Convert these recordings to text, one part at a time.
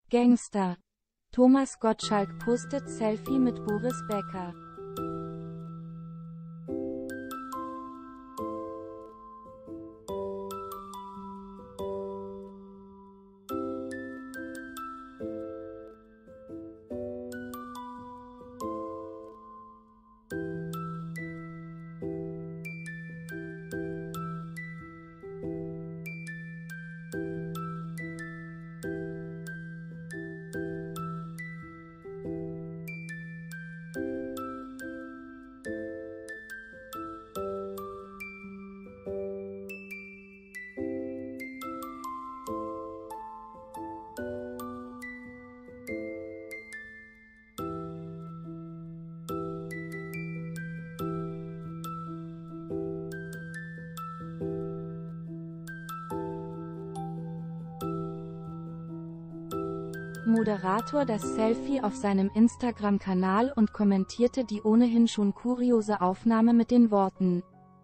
Gangster. Thomas Gottschalk postet Selfie mit Boris Becker. Moderator das Selfie auf seinem Instagram-Kanal und kommentierte die ohnehin schon kuriose Aufnahme mit den Worten: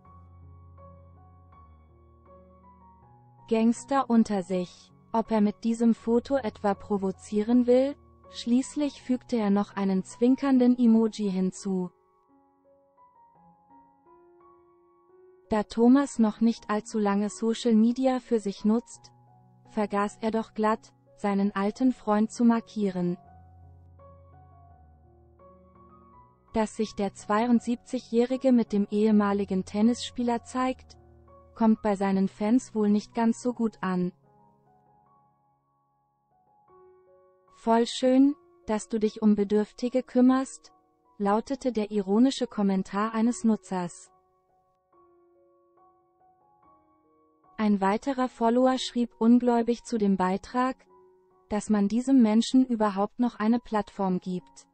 Gangster unter sich. Ob er mit diesem Foto etwa provozieren will? Schließlich fügte er noch einen zwinkernden Emoji hinzu. Da Thomas noch nicht allzu lange Social Media für sich nutzt, vergaß er doch glatt, seinen alten Freund zu markieren. Dass sich der 72-Jährige mit dem ehemaligen Tennisspieler zeigt, kommt bei seinen Fans wohl nicht ganz so gut an. Voll schön, dass du dich um Bedürftige kümmerst, lautete der ironische Kommentar eines Nutzers. Ein weiterer Follower schrieb ungläubig zu dem Beitrag, dass man diesem Menschen überhaupt noch eine Plattform gibt.